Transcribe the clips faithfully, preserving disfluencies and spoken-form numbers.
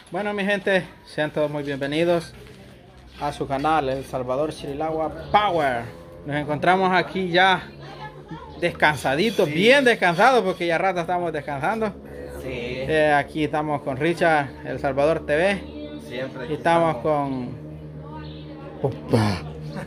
Bueno, mi gente, sean todos muy bienvenidos a su canal El Salvador Chirilagua Power. Nos encontramos aquí ya descansaditos, sí. Bien descansados, porque ya rato estamos descansando. Sí. Eh, aquí estamos con Richard, El Salvador T V. Siempre. Y estamos, estamos con Pupa.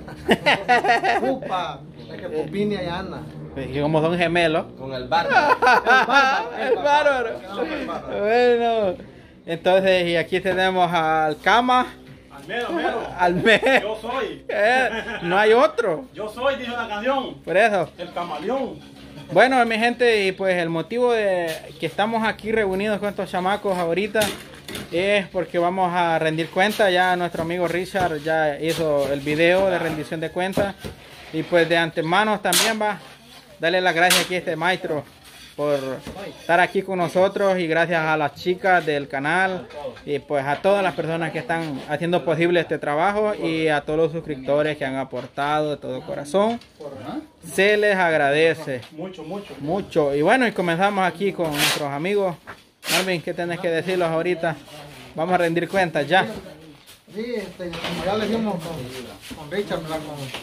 Pupa, es que Pupini y Ana. Y como son gemelos. Con el bárbaro. El bárbaro. Bueno, entonces, y aquí tenemos al Cama. Al mero, mero. Al mero. Yo soy. Eh, no hay otro. Yo soy, dijo la canción. Por eso. El camaleón. Bueno, mi gente, y pues el motivo de que estamos aquí reunidos con estos chamacos ahorita es porque vamos a rendir cuenta. Ya nuestro amigo Richard ya hizo el video de rendición de cuentas. Y pues de antemano también va. Darle las gracias aquí a este maestro por estar aquí con nosotros, y gracias a las chicas del canal y pues a todas las personas que están haciendo posible este trabajo, y a todos los suscriptores que han aportado de todo corazón. Se les agradece mucho, mucho, mucho. Y bueno, y comenzamos aquí con nuestros amigos. Marvin, ¿qué tenés que decirlos ahorita? Vamos a rendir cuentas ya. Sí, este, como ya le dijimos con, con Richard, con,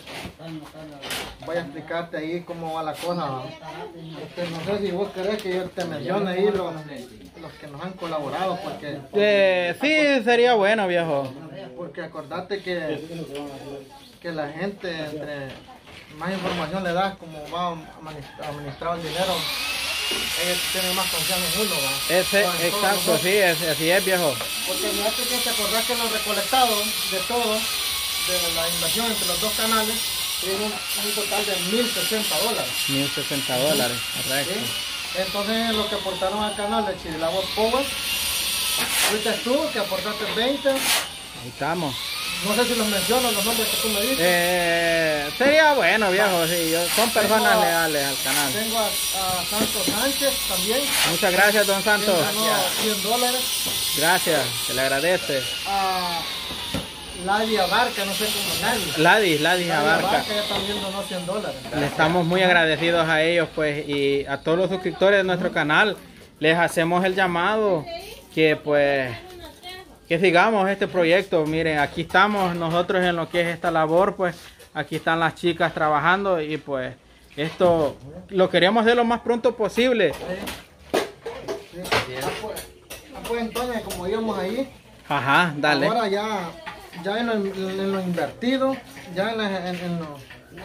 voy a explicarte ahí cómo va la cosa. Este, no sé si vos querés que yo te mencione ahí los, los que nos han colaborado, porque... Eh, sí, sería bueno, viejo. Porque acordate que, que la gente, entre más información le das, como va a administrar el dinero, ellos tienen más confianza en uno, ¿va? Ese, exacto, sí, es, así es, viejo. Porque fíjate que te acordás que los recolectados de todo, de la inversión entre los dos canales, tienen un, un total de mil sesenta dólares. mil sesenta dólares, correcto. ¿Sí? Entonces, lo que aportaron al canal de Chirilagua Power, ahorita tú que aportaste veinte. Ahí estamos. No sé si los menciono, los nombres que tú me dices. Eh, sería bueno, viejo, sí, yo, son personas a, leales al canal. Tengo a, a Santos Sánchez también. Muchas gracias, don Santos. cien dólares. Gracias, se le agradece. A Ladis Abarca, no sé cómo Ladis. Ladis, Ladis Abarca. Abarca ya también donó cien dólares. Le estamos muy agradecidos a ellos, pues, y a todos los suscriptores de nuestro canal. Les hacemos el llamado que, pues, que sigamos este proyecto. Miren, aquí estamos nosotros en lo que es esta labor, pues aquí están las chicas trabajando, y pues esto lo queremos hacer lo más pronto posible. Sí. Sí. Ah, pues, ah, pues entonces, como íbamos ahí, ajá, dale. Ahora ya, ya en, lo, en lo invertido, ya en, la, en, en lo,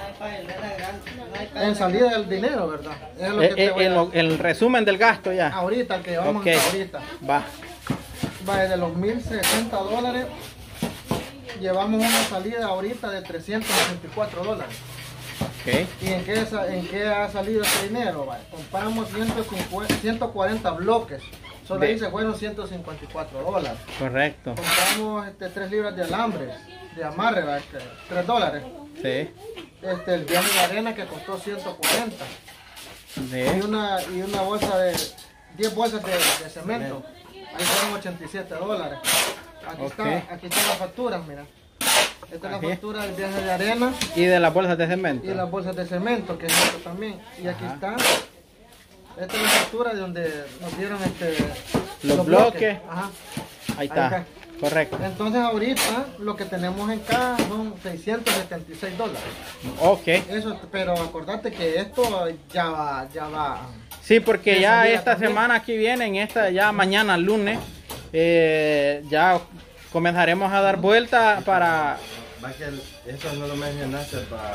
en salida del dinero, ¿verdad? Es lo que eh, te eh, voy a... el, el resumen del gasto ya. Ahorita, que vamos okay. ahorita. Va. Va de los mil sesenta dólares, llevamos una salida ahorita de trescientos sesenta y cuatro dólares. Okay. ¿Y en qué, en qué ha salido ese dinero? Va? Compramos ciento cuarenta bloques, solo ahí se fueron ciento cincuenta y cuatro dólares. Correcto. Compramos este, tres libras de alambre, de amarre, ¿va? Este, tres dólares. Sí. Este, el viaje de arena que costó ciento cuarenta. Sí. Y, una, y una bolsa de, diez bolsas de, de cemento. Ahí fueron ochenta y siete dólares. Aquí, okay. está, aquí están las facturas, mira. Esta es la factura del viaje de arena. Y de las bolsas de cemento. Y las bolsas de cemento, que es esto también. Y aquí Ajá. está. Esta es la factura de donde nos dieron este, los, los bloques. bloques. Ajá. Ahí está. Ahí está. Correcto. Entonces ahorita lo que tenemos en caja son seiscientos setenta y seis dólares. Ok. Eso, pero acordate que esto ya va, ya va. Sí, porque ya esta también. semana aquí vienen, esta ya mañana lunes, eh, ya comenzaremos a dar vuelta para... Va que el, eso no lo mencionaste para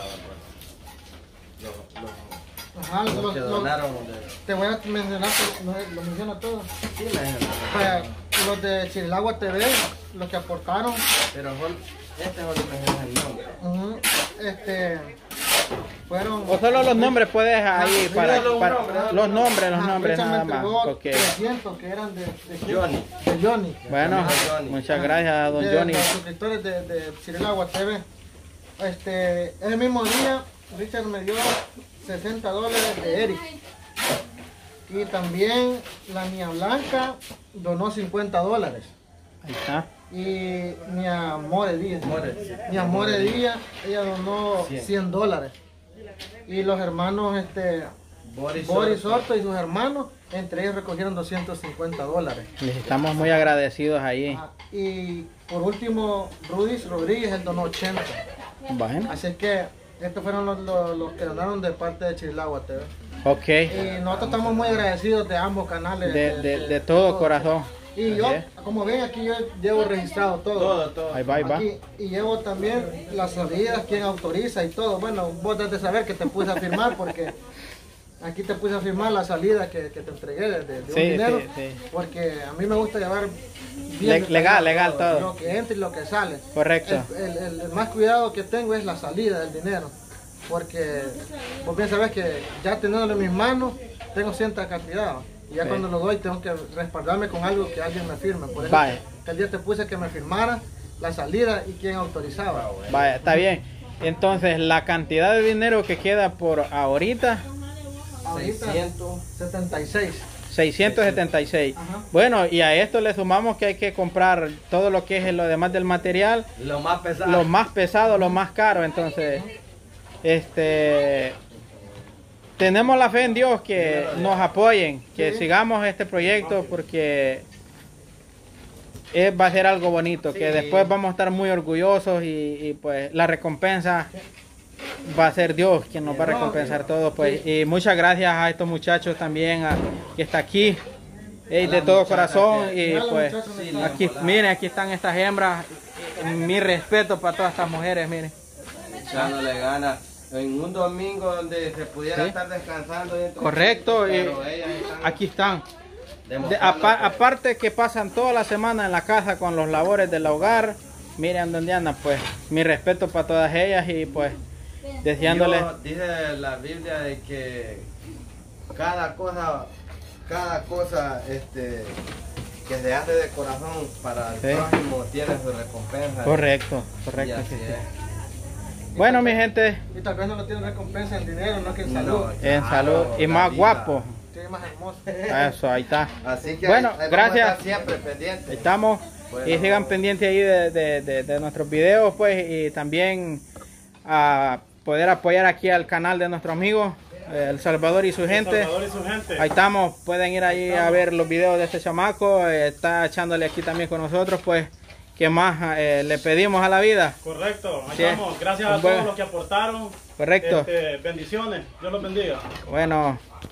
los, los, Ajá, los, los que los, donaron. Los, de... Te voy a mencionar, lo, lo menciono todo. Sí, para los de Chirilagua T V, los que aportaron. Pero este no lo mencionas el nombre. Uh-huh. Este... Fueron, o solo los nombres puedes ahí ah, para, para, para nombre, los nombres, los nombres nada más. Okay. trescientos que eran de, de Johnny. De Johnny. Bueno, Johnny. Muchas gracias a don de, Johnny. Los suscriptores de, de Chirilagua T V. Este, el mismo día Richard me dio sesenta dólares de Eric. Y también la Mía Blanca donó cincuenta dólares. Ahí está. Y mi Amore Díaz, mi Amore Díaz, ella donó cien dólares. Y los hermanos este, Boris, Boris Soto y sus hermanos Entre ellos recogieron doscientos cincuenta dólares. Les estamos muy agradecidos ahí. Ah, y por último, Rudis Rodríguez, él donó ochenta. Bueno, Así que estos fueron los, los, los que donaron de parte de Chirilagua T V. ok. Y nosotros estamos muy agradecidos de ambos canales. De, de, de todo corazón. Y yo, Así es. como ven aquí, yo llevo registrado todo. Todo, todo. Ahí va, ahí va. Aquí, y llevo también las salidas, quién autoriza y todo. Bueno, vos debes de saber que te puse a firmar porque aquí te puse a firmar la salida que, que te entregué de, de un Sí, dinero. sí, sí. Porque a mí me gusta llevar Le- bien legal, detallado legal todo. Lo que entra y lo que sale. Correcto. El, el- el- el más cuidado que tengo es la salida del dinero. Porque vos bien sabés que ya teniéndolo en mis manos, tengo cierta cantidad. Y ya Sí. cuando lo doy tengo que respaldarme con algo que alguien me firme. Por eso Vaya. que el día te puse que me firmara la salida y quién autorizaba. Vaya, está bien. Entonces, la cantidad de dinero que queda por ahorita, Ahorita seiscientos. setenta y seis. seiscientos setenta y seis. Ajá. Bueno, y a esto le sumamos que hay que comprar todo lo que es lo demás del material, Lo más pesado. lo más pesado, lo más caro. Entonces, este, tenemos la fe en Dios que nos apoyen, que Sí. sigamos este proyecto porque es- va a ser algo bonito, que Sí. después vamos a estar muy orgullosos y, y, pues la recompensa va a ser Dios quien nos va a recompensar todo. Pues, y muchas gracias a estos muchachos también a- que está aquí. Ey, de todo corazón y Mira la pues muchacha donde está. aquí miren, aquí están estas hembras. Mi respeto para todas estas mujeres, miren. Echándole ganas. En un domingo donde se pudiera Sí. estar descansando. dentro- Correcto, y pero ellas están aquí están. De- demostrando apa- que- aparte que pasan toda la semana en la casa con los labores del hogar, miren donde andan, pues mi respeto para todas ellas y pues deseándoles. Dios- dice la Biblia de que cada cosa, cada cosa este, que se hace de corazón para el Sí. prójimo tiene su recompensa. Correcto, Y correcto. así sí, sí. es. Bueno, mi gente, Y tal vez no lo tiene recompensa en dinero, no que en No, salud. en claro, salud y la más vida. guapo. Tiene más hermoso. Eso, ahí está. Así que Bueno, ahí- ahí vamos a gracias. estar siempre Ahí pendientes. estamos. Bueno. Y sigan pendientes ahí de, de- de- de nuestros videos, pues, y también a poder apoyar aquí al canal de nuestro amigo eh, El Salvador y su gente. Salvador y su gente. Ahí estamos, pueden ir ahí a ver los videos de este chamaco, eh, está echándole aquí también con nosotros, pues, ¿qué más eh, le pedimos a la vida? Correcto, ahí Sí. estamos. Gracias a Un buen- todos los que aportaron. Correcto. Este, bendiciones. Dios los bendiga. Bueno,